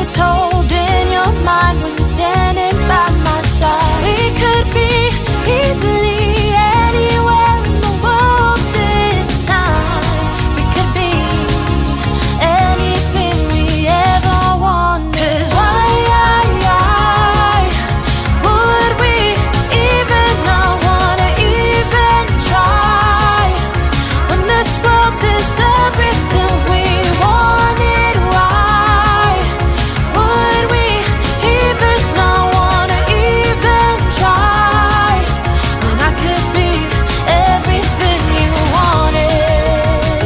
told in your mind when you're standing by my side. We could be easily anywhere in the world this time. We could be anything we ever wanted. 'Cause why would we even not wanna even try when this world is everything we wanted? Why would we even not wanna even try when I could be everything you wanted?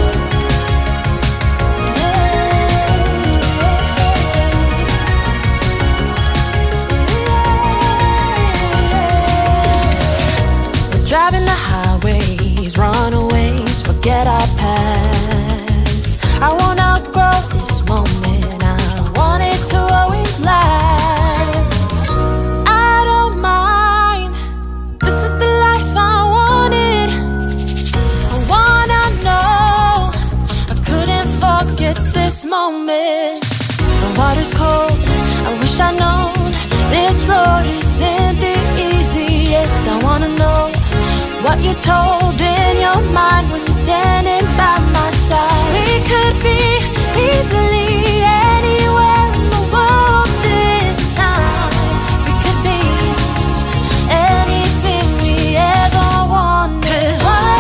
We're driving the highways, runaways, forget our past. I won't outgrow this moment, I want it to always last. I don't mind, this is the life I wanted. I wanna know, I couldn't forget this moment. The water's cold, I wish I'd known this road isn't the easiest. I wanna know what you told in your mind when you're standing by my side. We could be easily anywhere in the world this time. We could be anything we ever wanted. 'Cause why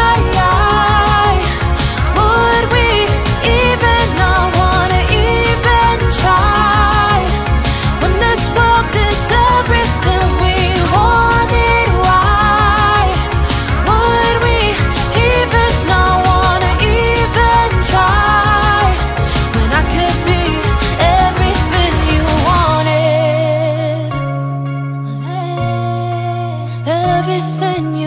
would we even not wanna even try when this world is everything we wanted? Why would we even not wanna even try when I could be everything you wanted? Everything you